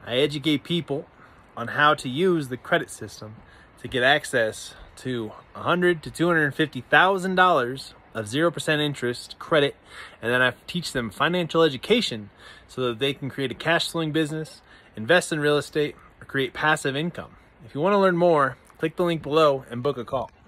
I educate people on how to use the credit system to get access to $100,000 to $250,000 of 0% interest credit, and then I teach them financial education so that they can create a cash flowing business, invest in real estate, or create passive income. If you want to learn more, click the link below and book a call.